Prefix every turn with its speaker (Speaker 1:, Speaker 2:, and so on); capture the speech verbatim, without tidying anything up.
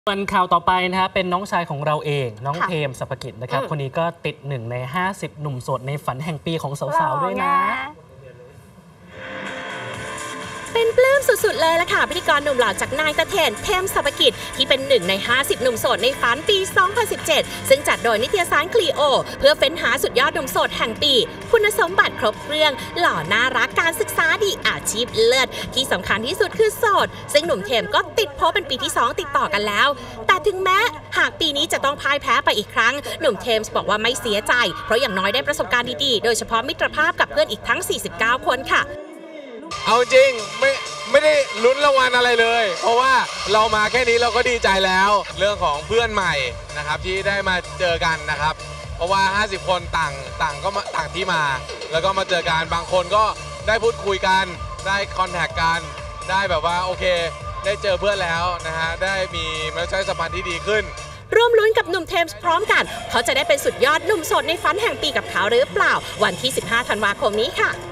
Speaker 1: ส่วนข่าวต่อไปนะฮะเป็นน้องชายของเราเองน้องเทมสัปกิจนะครับคนนี้ก็ติดหนึ่งในห้าสิบหนุ่มโสดในฝันแห่งปีของสาวๆด้วยนะ
Speaker 2: เป็นปลื้มสุดๆเลยล่ะค่ะพิธีกรหนุ่มหล่อจากนายตะเทนเทมสัปกิจที่เป็นหนึ่งในห้าสิบหนุ่มโสดในฝันปี สองพันสิบเจ็ด ซึ่งจัดโดยนิตยสารคลีโอเพื่อเฟ้นหาสุดยอดหนุ่มโสดแห่งปีคุณสมบัติครบเครื่องหล่อน่ารักการศึกษาดีอาชีพเลิศที่สำคัญที่สุดคือโสดซึ่งหนุ่มเทมก็ติดโพสเป็นปีที่สองติดต่อกันแล้วแต่ถึงแม้หากปีนี้จะต้องพ่ายแพ้ไปอีกครั้งหนุ่มเทมส์บอกว่าไม่เสียใจเพราะอย่างน้อยได้ประสบการณ์ดีๆโดยเฉพาะมิตรภาพกับเพื่อนอีกทั้งสี่สิบเก้าคนค่ะ
Speaker 3: เอาจริงไม่ไม่ได้ลุ้นรางวัลอะไรเลยเพราะว่าเรามาแค่นี้เราก็ดีใจแล้วเรื่องของเพื่อนใหม่นะครับที่ได้มาเจอกันนะครับเพราะว่าห้าสิบคนต่างต่างก็ต่างที่มาแล้วก็มาเจอกันบางคนก็ได้พูดคุยกันได้คอนแทคกันได้แบบว่าโอเคได้เจอเพื่อนแล้วนะฮะได้มีมนุษยสัมพันธ์ที่ดีขึ้น
Speaker 2: ร่วมลุ้นกับหนุ่มเทมส์พร้อมกันเขาจะได้เป็นสุดยอดหนุ่มโสดในฝันแห่งปีกับเขาหรือเปล่าวันที่สิบห้าธันวาคมนี้ค่ะ